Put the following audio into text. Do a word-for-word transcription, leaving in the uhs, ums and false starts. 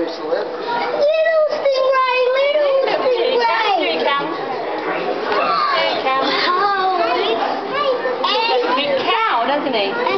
loose lip. Little stingray, little stingray. Here he comes. Here he comes. Oh. He's a big cow, doesn't he?